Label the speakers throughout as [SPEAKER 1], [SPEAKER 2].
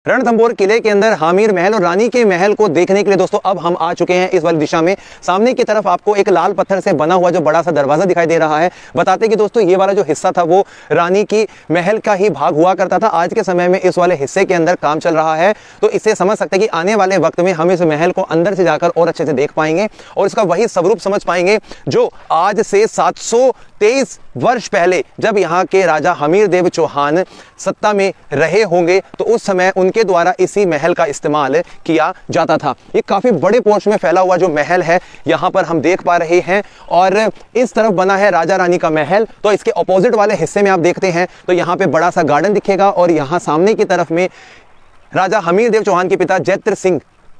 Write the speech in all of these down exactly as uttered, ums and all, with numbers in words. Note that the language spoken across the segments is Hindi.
[SPEAKER 1] रणथंभौर किले के अंदर हामिर महल और रानी के महल को देखने के लिए दोस्तों अब हम आ चुके हैं इस वाली दिशा में। सामने की तरफ आपको एक लाल पत्थर से बना हुआ जो बड़ा सा दरवाजा दिखाई दे रहा है। बताते कि दोस्तों ये वाला जो हिस्सा था वो रानी की महल का ही भाग हुआ करता था। आज के समय में इस वाले हिस्से के अंदर काम चल रहा है, तो इससे समझ सकते हैं कि आने वाले वक्त में हम इस महल को अंदर से जाकर और अच्छे से देख पाएंगे और इसका वही स्वरूप समझ पाएंगे जो आज से सात सौ तेईस वर्ष पहले जब यहाँ के राजा हमीर देव चौहान सत्ता में रहे होंगे तो उस समय उनके द्वारा इसी महल का इस्तेमाल किया जाता था। ये काफी बड़े पोर्श में फैला हुआ जो महल है यहाँ पर हम देख पा रहे हैं और इस तरफ बना है राजा रानी का महल। तो इसके ऑपोजिट वाले हिस्से में आप देखते हैं तो यहाँ पे बड़ा सा गार्डन दिखेगा और यहाँ सामने की तरफ में राजा हमीर देव चौहान के पिता जैत्र सिंह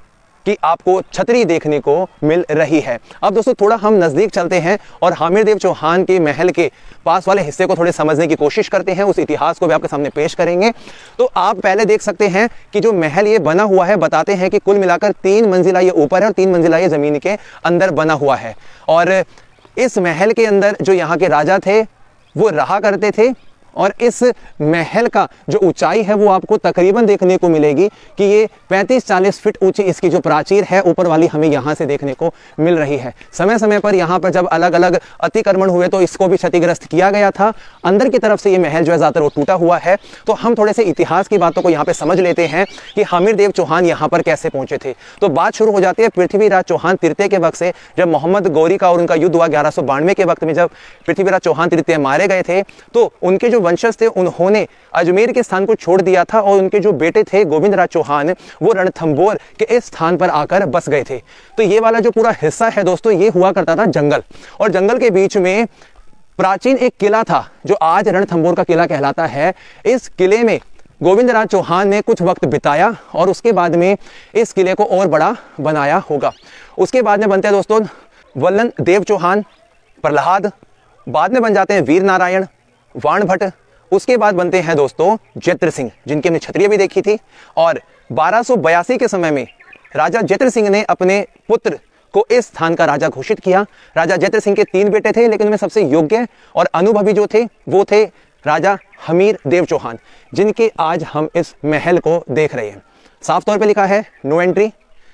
[SPEAKER 1] कि आपको छतरी देखने को मिल रही है। अब दोस्तों थोड़ा हम नजदीक चलते हैं और हामिर देव चौहान के महल के पास वाले हिस्से को थोड़े समझने की कोशिश करते हैं, उस इतिहास को भी आपके सामने पेश करेंगे। तो आप पहले देख सकते हैं कि जो महल ये बना हुआ है, बताते हैं कि कुल मिलाकर तीन मंजिला ये ऊपर है और तीन मंजिला ये जमीन के अंदर बना हुआ है। और इस महल के अंदर जो यहाँ के राजा थे वो रहा करते थे और इस महल का जो ऊंचाई है वो आपको तकरीबन देखने को मिलेगी कि ये पैंतीस चालीस फीट ऊंची इसकी जो प्राचीर है ऊपर वाली हमें यहाँ से देखने को मिल रही है। समय समय पर यहाँ पर जब अलग अलग अतिक्रमण हुए तो इसको भी क्षतिग्रस्त किया गया था। अंदर की तरफ से ये महल जो है ज़्यादातर वो टूटा हुआ है। तो हम थोड़े से इतिहास की बातों को यहाँ पे समझ लेते हैं कि हामिर देव चौहान यहाँ पर कैसे पहुंचे थे। तो बात शुरू हो जाती है पृथ्वीराज चौहान तृतीय के वक्त से, जब मोहम्मद गौरी का और उनका युद्ध हुआ ग्यारह सौ बानवे के वक्त में, जब पृथ्वीराज चौहान तृतीय मारे गए थे तो उनके जो वंशज थे उन्होंने अजमेर के स्थान को छोड़ दिया था और उनके जो बेटे थे गोविंद राज चौहान वो रणथंभौर के इस स्थान पर आकर बस गए थे। तो ये वाला जो पूरा हिस्सा है दोस्तों ये हुआ करता था जंगल, और जंगल के बीच में प्राचीन एक किला था जो आज रणथंभौर का किला कहलाता है। इस किले में गोविंद राज चौहान ने कुछ वक्त बिताया और उसके बाद में इस किले को और बड़ा बनाया होगा। उसके बाद में बनते हैं दोस्तों वल्लन देव चौहान, प्रहलाद, बाद में बन जाते हैं वीर नारायण, वाण भट्ट, उसके बाद बनते हैं दोस्तों जैत्र सिंह जिनकी हमने छतरियां भी देखी थी। और बारह सौ बयासी के समय में राजा जैत्र सिंह ने अपने पुत्र को इस स्थान का राजा घोषित किया। राजा जैत्र सिंह के तीन बेटे थे लेकिन उनमें सबसे योग्य और अनुभवी जो थे वो थे राजा हमीर देव चौहान, जिनके आज हम इस महल को देख रहे हैं। साफ तौर पर लिखा है नो एंट्री,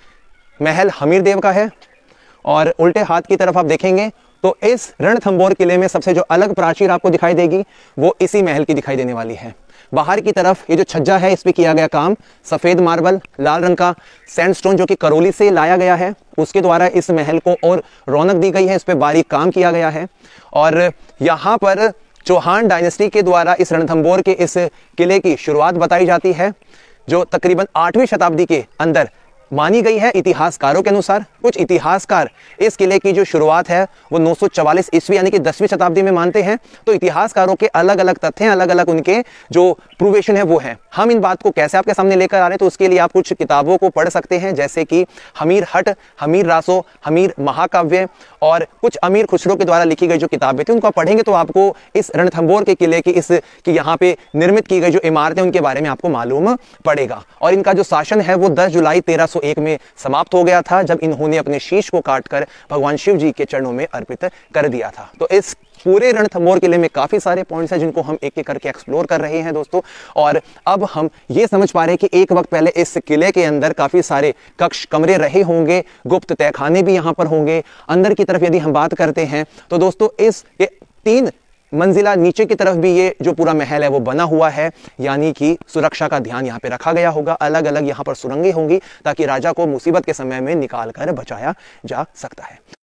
[SPEAKER 1] महल हमीर देव का है। और उल्टे हाथ की तरफ आप देखेंगे तो इस रणथंभौर किले में सबसे जो अलग प्राचीर आपको दिखाई देगी वो इसी महल की दिखाई देने वाली है। बाहर की तरफ ये जो छज्जा है इस पे किया गया काम सफेद मार्बल, लाल रंग का सैंडस्टोन जो कि करौली से लाया गया है, उसके द्वारा इस महल को और रौनक दी गई है। इस पे बारीक काम किया गया है और यहाँ पर चौहान डायनेस्टी के द्वारा इस रणथंभौर के इस किले की शुरुआत बताई जाती है जो तकरीबन आठवीं शताब्दी के अंदर मानी गई है इतिहासकारों के अनुसार। कुछ इतिहासकार इस किले की जो शुरुआत है वो नौ सौ चवालीस ईस्वी यानी कि दसवीं शताब्दी में मानते हैं। तो इतिहासकारों के अलग अलग तथ्य हैं, अलग अलग उनके जो प्रूवेशन है वो है। हम इन बात को कैसे आपके सामने लेकर आ रहे हैं तो उसके लिए आप कुछ किताबों को पढ़ सकते हैं, जैसे कि हमीर हट, हमीर रासो, हमीर महाकाव्य और कुछ अमीर खुसरो के द्वारा लिखी गई जो किताबें थी उनको आप पढ़ेंगे तो आपको इस रणथंभौर के किले की इस की यहाँ पे निर्मित की गई जो इमारतें उनके बारे में आपको मालूम पड़ेगा। और इनका जो शासन है वो दस जुलाई तेरह सौ एक में समाप्त हो गया था जब इन्होंने अपने शीश को काटकर भगवान शिव जी के चरणों में अर्पित कर दिया था। तो इस पूरे रणथंभौर किले में काफी सारे पॉइंट्स हैं जिनको हम एक एक करके एक्सप्लोर कर रहे हैं दोस्तों। और अब हम ये समझ पा रहे हैं कि एक वक्त पहले इस किले के अंदर काफी सारे कक्ष कमरे रहे होंगे, गुप्त तहखाने भी यहाँ पर होंगे। अंदर की तरफ यदि हम बात करते हैं तो दोस्तों इस ये तीन मंजिला नीचे की तरफ भी ये जो पूरा महल है वो बना हुआ है, यानी कि सुरक्षा का ध्यान यहाँ पे रखा गया होगा। अलग अलग यहाँ पर सुरंगें होंगी ताकि राजा को मुसीबत के समय में निकाल कर बचाया जा सकता है।